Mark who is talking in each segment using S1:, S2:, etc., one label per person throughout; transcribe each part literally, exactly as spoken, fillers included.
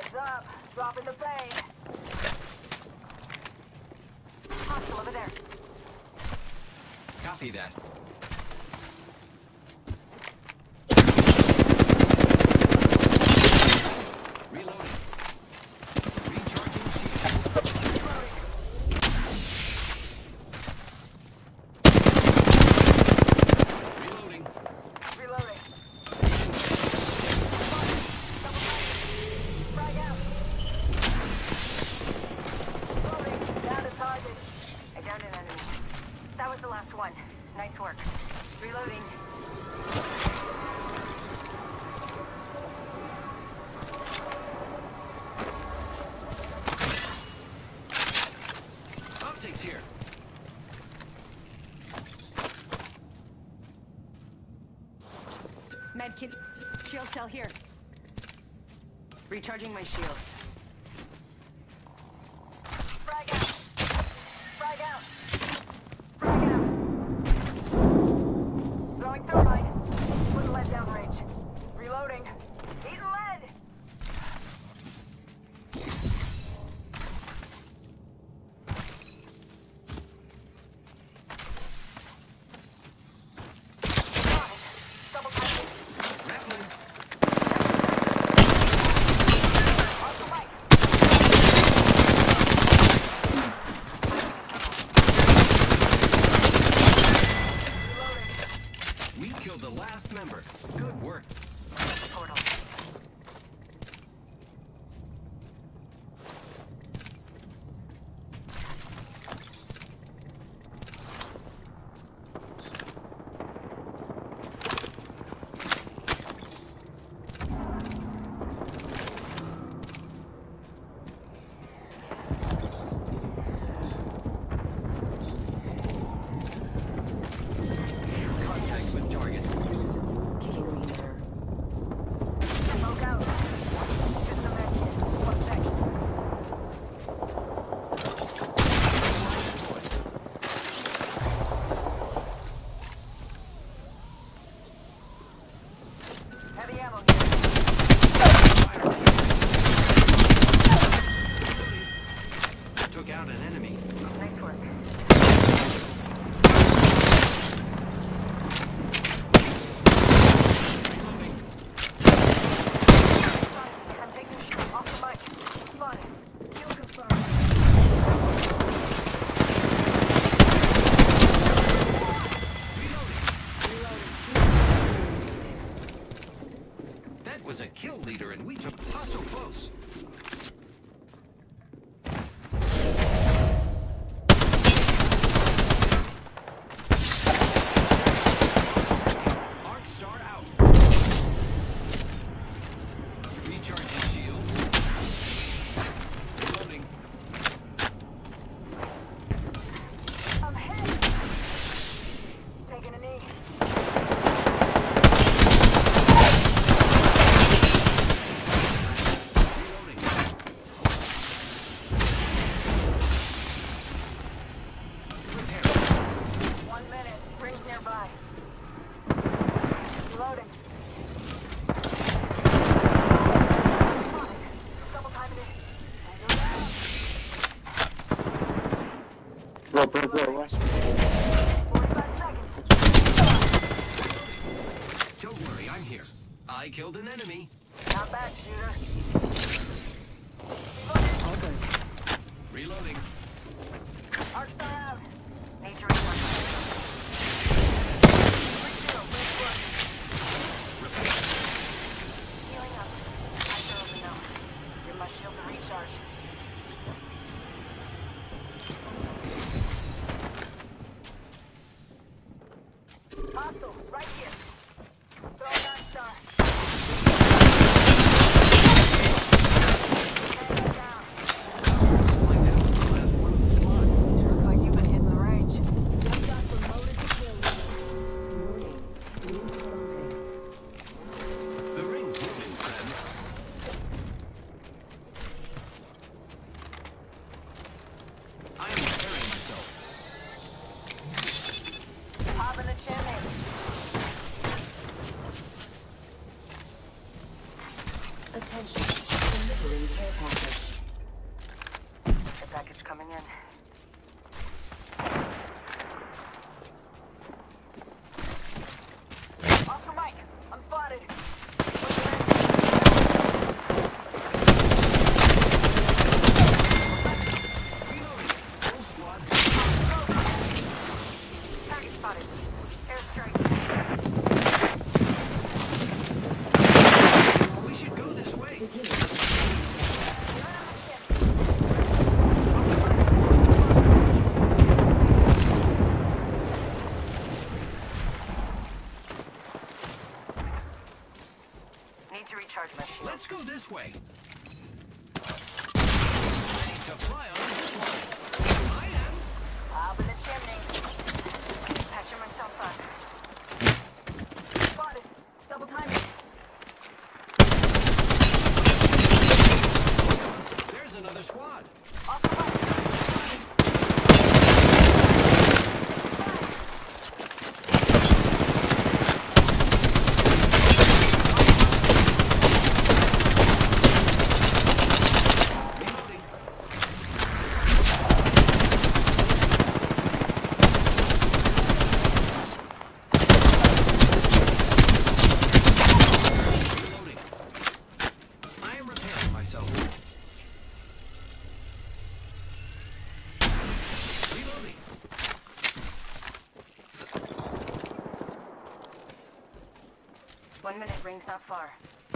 S1: Heads up. Dropping the bay. Hostile over there.
S2: Copy that. Reloading. Recharging shield. Reloading.
S1: Reloading. Frag out. Reloading. Down to target. I downed an enemy. That was the last one. Nice work. Reloading.
S2: Optics here.
S1: Medkit. Shield cell here. Recharging my shields. Frag out. Frag out. Frag out. Throwing thermite. Put lead down range. Reloading. Eating lead. Double timing.
S2: Grappling.
S1: Off the mic. Reloading.
S2: We killed the last member. Good work.
S1: Portal.
S2: Contact with target.
S1: Kicking leader. Smoke out. Just a medkit. One sec. Heavy ammo here.
S2: Took out an enemy.
S1: Nice work.
S2: Reloading.
S1: I'm taking shots off the mic. Spotted. Kill confirmed.
S2: That was a kill leader, and we took hostile close. Arc star out. Recharging shields. Reloading.
S1: I'm hit. Taking a knee.
S2: Reloading. Repair.
S1: One minute. Rings nearby. Reloading. Spotted. Double timing it. Angle down.
S3: Bro, bro, bro, watch me.
S1: forty-five seconds.
S2: Don't worry, I'm here. I killed an enemy.
S1: Not bad, shooter.
S2: Reloading.
S1: Arc star out. Need to recharge. Refuel, refuel.
S2: Repair.
S1: Healing up. I throw the note. Give my shield to recharge. Hostile, right here. Throw an arc star.
S2: this way. Ready to fly on the zip line. I am.
S1: Up in the chimney. Patching myself up. Spotted. Double timing.
S2: There's another squad.
S1: Off the right. One minute, ring's not far.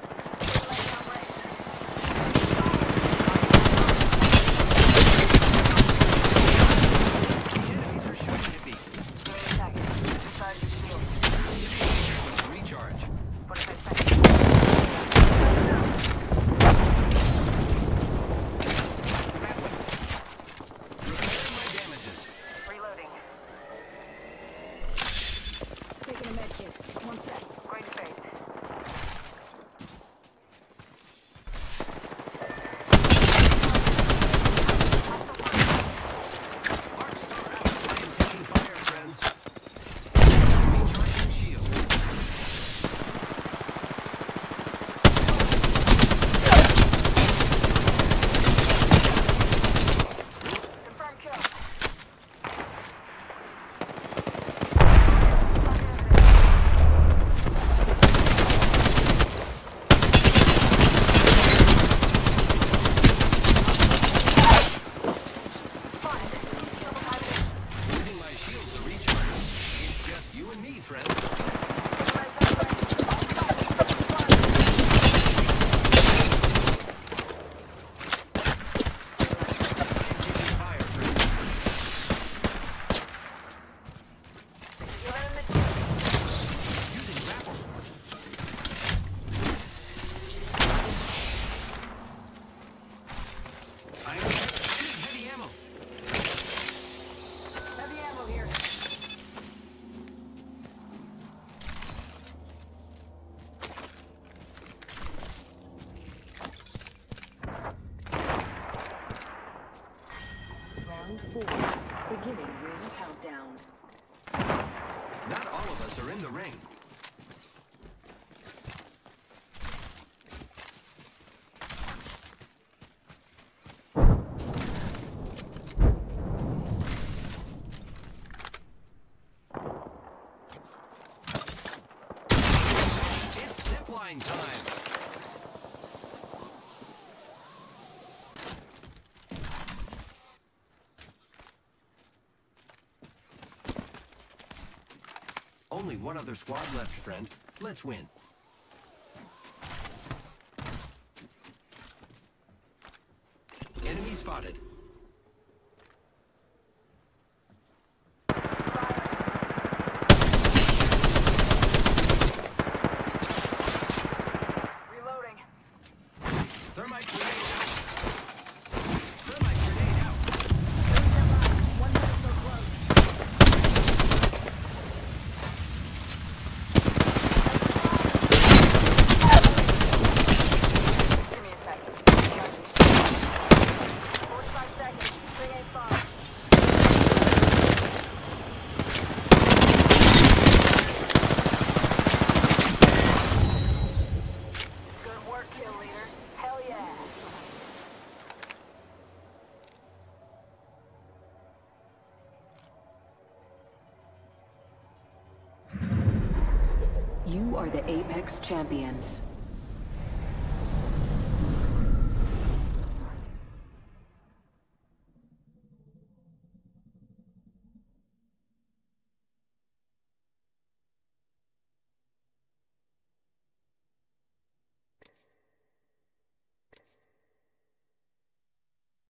S2: The enemies are shooting at me.
S1: Wait a second. Recharge your shield.
S2: Recharge.
S1: forty-five seconds.
S2: Repair my damages.
S1: Reloading.
S3: Taking a med kit. One sec.
S1: Going to base.
S2: Arc star out. I am taking fire, friends. Recharging shield.
S1: Confirm kill.
S2: Giving my shields a recharge. It's just you and me, friend. Taking fire, friend.
S1: You're in the chimney.
S2: Using grapple. I am heavy ammo.
S1: Heavy ammo here.
S3: Round four. Beginning ring countdown.
S2: Not all of us are in the ring. It's zipline time. Only one other squad left, friend. Let's win. Enemy spotted.
S1: Reloading.
S2: Thermite grenade out. Thermite grenade out.
S3: One minute so close.
S1: Give me a second. forty-five seconds. Ring ain't far. Good work, kill leader. Hell yeah.
S3: You are the Apex Champions.